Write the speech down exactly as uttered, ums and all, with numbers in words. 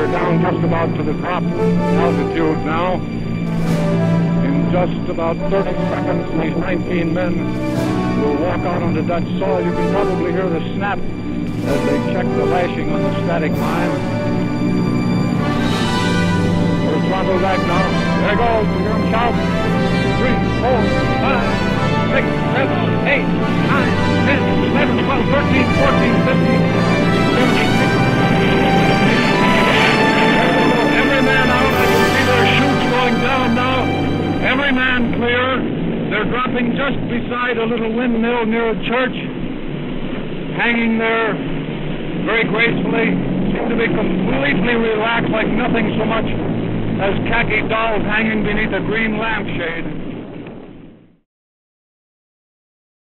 We're down just about to the top altitude now. In just about thirty seconds, these nineteen men will walk out on the Dutch soil. You can probably hear the snap as they check the lashing on the static mine. We're throttled back now. There goes. You hear them shout. Three, four, five, six, seven, eight, nine, ten, eleven, twelve, thirteen, fourteen, fifteen, seventeen, sixteen. Every man out. I can see their chutes going down now. Every man clear. They're dropping just beside a little windmill near a church. Hanging there very gracefully. Seem to be completely relaxed, like nothing so much as khaki dolls hanging beneath a green lampshade.